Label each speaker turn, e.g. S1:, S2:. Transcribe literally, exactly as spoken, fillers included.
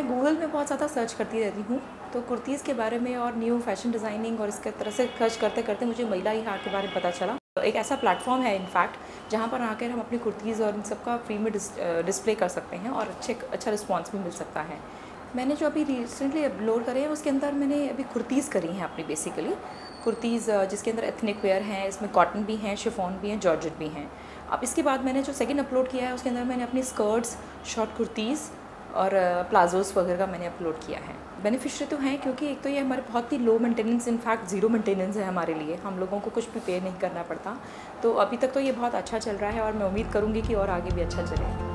S1: मैं गूगल में बहुत ज़्यादा सर्च करती रहती हूँ, तो कुर्तीज़ के बारे में और न्यू फैशन डिज़ाइनिंग और इसके तरह से सर्च करते करते मुझे महिला ई-हाट के बारे में पता चला। एक ऐसा प्लेटफॉर्म है इनफैक्ट जहाँ पर आकर हम अपनी कुर्तीज़ और इन सब का फ्री में डिस्प्ले कर सकते हैं और अच्छे अच्छा रिस्पॉन्स भी मिल सकता है। मैंने जो अभी रिसेंटली अपलोड करे हैं उसके अंदर मैंने अभी कुर्तीज़ करी हैं अपनी, बेसिकली कुर्तीज़ जिसके अंदर एथनिक वेयर हैं, इसमें कॉटन भी हैं, शिफॉन भी हैं, जॉर्जेट भी हैं। अब इसके बाद मैंने जो सेकंड अपलोड किया है उसके अंदर मैंने अपनी स्कर्ट्स, शॉर्ट कुर्तीज़ और प्लाजोस वगैरह का मैंने अपलोड किया है। बेनिफिशियरी तो हैं क्योंकि एक तो ये हमारे बहुत ही low maintenance, in fact zero maintenance है हमारे लिए, हम लोगों को कुछ भी पे नहीं करना पड़ता। तो अभी तक तो ये बहुत अच्छा चल रहा है और मैं उम्मीद करूँगी कि और आगे भी अच्छा चले।